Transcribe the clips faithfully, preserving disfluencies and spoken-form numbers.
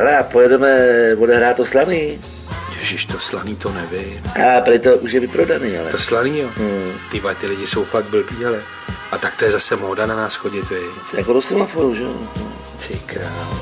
Hele, a pojedeme odehrát to Slaný. Ježiš, to Slaný to nevím. A prý to už je vyprodaný, ale. To Slaný, jo? Hmm. Ty vole, ty lidi jsou fakt blbí, ale. A tak to je zase móda na nás chodit, vy. To je jako do semaforu, že jo? Ty král.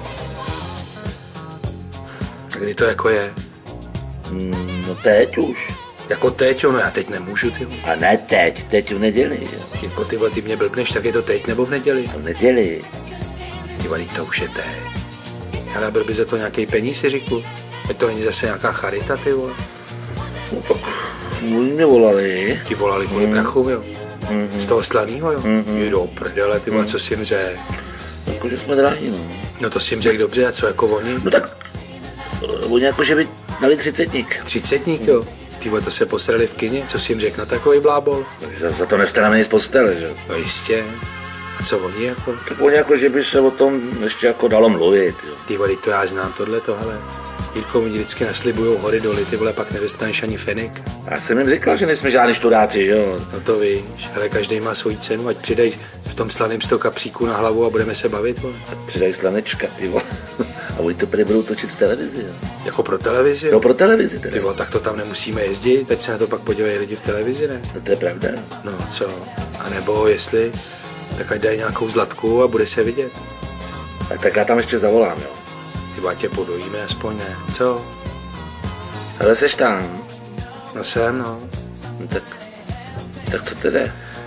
A kdy to jako je? Hmm, no teď už. Jako teď, jo? No já teď nemůžu, ty. A ne teď, teď v neděli, jo. Jako ty vole, ty mě blbneš, tak je to teď nebo v neděli? A v neděli. Ty vole, to už je teď. Ale byl by za to nějaký peníz, Jiříku? Ať to není zase nějaká charita, ty vole. No tak mě volali. Ti volali kvůli mm. prachu, jo? Mm-hmm. Z toho Slanýho, jo? Mm-hmm. Jdou prdele, ty vole, co jsi jim řek? Jakože jsme drahí, no. No to jsi jim řek dobře, a co jako oni? No tak, oni jakože by dali třicetník. Třicetník, jo? Ty vole, to se posrali v kině, co jsi jim řek na takový blábol? Za, za to nevstaneme nic z postele, že? No jistě. A co oni jako? Tak oni jako, že by se o tom ještě jako dalo mluvit, jo. Ty vole, to já znám tohle, tohle. Jirko, mi vždycky naslibujou hory doly, ty vole, pak nedostaneš ani fenik. Já jsem jim říkal, že nejsme žádný študáci, že jo. No to víš, ale každý má svoji cenu, ať přidají v tom Slaném sto kapříků na hlavu a budeme se bavit, vole. A přidají slanečka, ty vole. A oni to prý budou točit v televizi, jo. Jako pro televizi? No pro televizi teda. Ty vole, tak to tam nemusíme jezdit, teď se na to pak podívají lidi v televizi, ne? No to je pravda. No co? A nebo jestli, tak ať dají nějakou zlatku a bude se vidět. A tak já tam ještě zavolám, jo. Ty vole, tě podojíme aspoň, ne? Co? Ale seš tam. No jsem, no. No tak, tak co teda?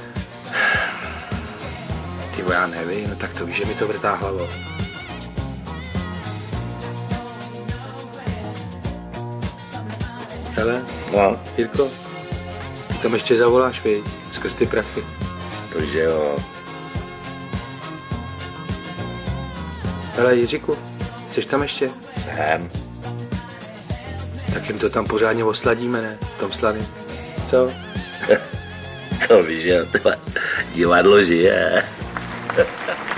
Ty vole, já nevím, no tak to víš, že mi to vrtá hlavou. Hele, No, Jirko, ty tam ještě zavoláš, viď? Skrz ty prachy. to že jo. Hele, Jiříku, jsi tam ještě? Jsem. Tak jim to tam pořádně osladíme, ne? V tom Slaném. Co? To víš, že jo, divadlo žije.